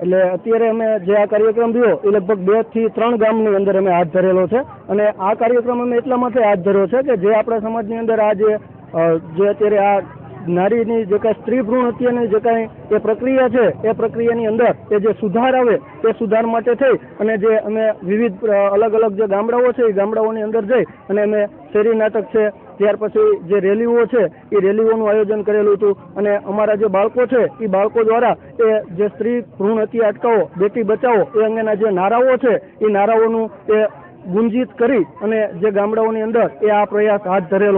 એટલે અત્યારે અમે જે આ કાર્યક્રમ રહ્યો એ લગભગ 2 થી 3 ગામની અંદર અમે હાથ ધરેલો છે અને આ કાર્યક્રમ અમે એટલા માટે હાથ ધર્યો છે કે જે આપણા સમાજની અંદર આ જે અત્યારે આ નારીની જે કાંઈ સ્ત્રી ભ્રૂણ હત્યાની જે કાંઈ એ પ્રક્રિયા છે એ પ્રક્રિયાની અંદર એ જે સુધાર આવે એ સુધાર માટે થઈ અને જે અમે વિવિધ અલગ અલગ જે ગામડાઓ છે એ ગામડાઓની અંદર જઈ અને અમે શેરી નાટક છે, ત્યાર પછી જે રેલીઓ છે એ રેલીઓનું આયોજન કરેલું હતું અને અમારા જે બાળકો છે એ બાળકો દ્વારા એ જે સ્ત્રી ભ્રૂણ હત્યા અટકાવો, બેટી બચાવો એ અંગેના જે નારાઓ છે એ નારાઓનું એ ગુંજિત કરી અને જે ગામડાઓની અંદર એ આ પ્રયાસ હાથ ધરેલો